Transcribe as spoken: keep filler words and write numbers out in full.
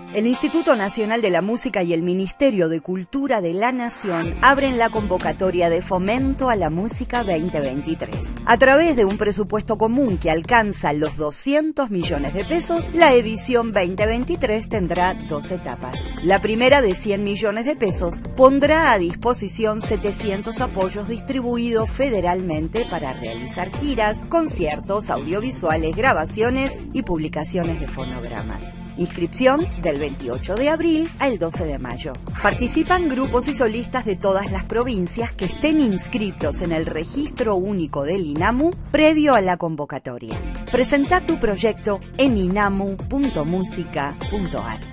El Instituto Nacional de la Música y el Ministerio de Cultura de la Nación abren la convocatoria de Fomento a la Música veinte veintitrés. A través de un presupuesto común que alcanza los doscientos millones de pesos, la edición veinte veintitrés tendrá dos etapas. La primera, de cien millones de pesos, pondrá a disposición setecientos apoyos distribuidos federalmente para realizar giras, conciertos, audiovisuales, grabaciones y publicaciones de fonogramas. Inscripción del veintiocho de abril al doce de mayo. Participan grupos y solistas de todas las provincias que estén inscritos en el Registro Único del INAMU previo a la convocatoria. Presenta tu proyecto en inamu punto musica punto ar.